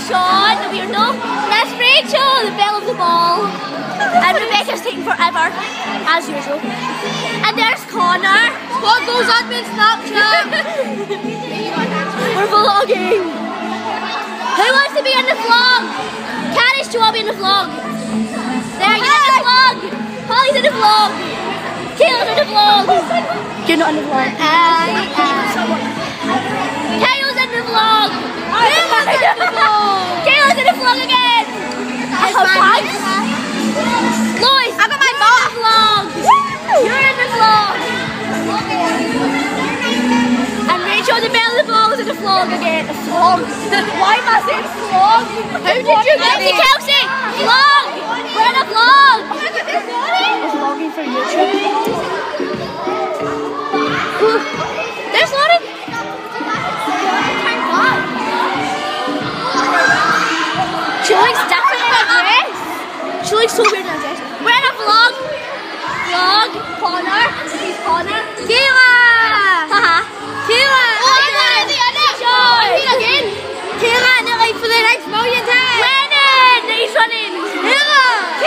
Sean, the weirdo. That's Rachel, the belle of the ball. And Rebecca's taking forever, as usual. And there's Connor. What goes on with Snapchat? We're vlogging. Who wants to be in the vlog? Caris, do you want to be in the vlog? There, you're in the vlog. Holly's in the vlog. Kayla's in the vlog. You're not in the vlog. Kayla's in the vlog. Kayla's in the vlog again. Lois, I got my vlog. You're in the vlog. And Rachel, the belle of the ball, is in the vlog again. A vlog. Why am I saying vlog? How did you get it? Kelsey, vlog. We're in a vlog. It's vlogging for YouTube. There's Lauren. She looks different in a dress. She looks so weird in a dress. We're in a vlog. Connor. He's Connor. Kayla. Haha. Kayla. Oh, I'm not in the other. Sean. Again. Kayla, and they're like for the next million times. Lennon. He's running. Kayla.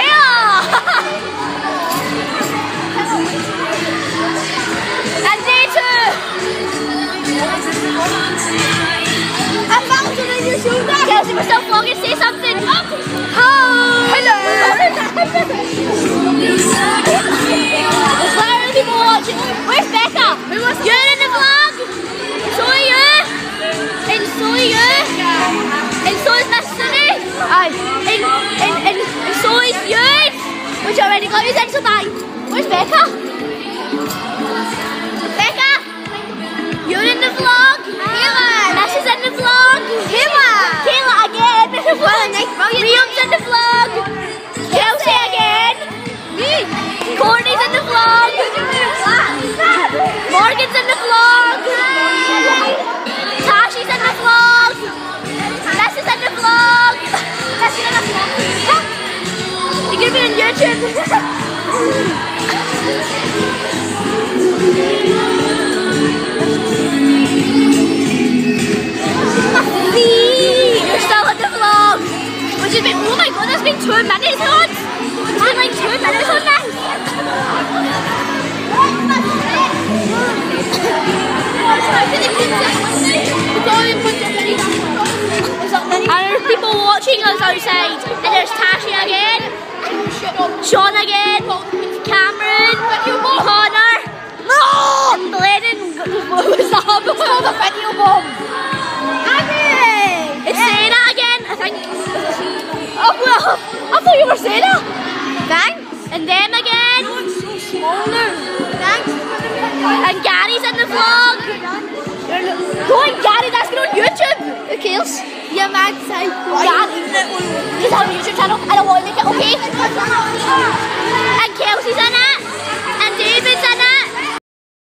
And day 2. I found it in your shoulder. Kelsey, we're still vlogging. Say something. Hello. There's literally people watching. Where's Becca? You're in the vlog. So are you. And so are you. And so is Miss Sunny. Aye. And so is you. Which I already got you in, so bye. Where's Becca? Becca. You're in the vlog. Kayla. This is in the vlog. Kayla again. Liam's in the vlog. Kelsey again. Me. Courtney's in the vlog. Morgan's in the vlog. Tashi's in the vlog. This is in the vlog. This is in the vlog. You're gonna be on YouTube. You're still in the vlog. Which has been, oh my god, that's been 2 minutes on. It's been like 2 minutes on this. And there's people watching us outside. And there's Tashi again. Sean again. Cameron. Connor. No! And Lennon. What was that? It's called a video bomb. It's Sarah again, I think. Oh well, I thought you were Sarah. Thanks. And them again. Oh, it's so small now. Thanks. And Gary's in the vlog. Go on, Gary, that's going on YouTube. Who cares? You're mad, so Gary. He's on a YouTube channel. I don't want to make it, okay?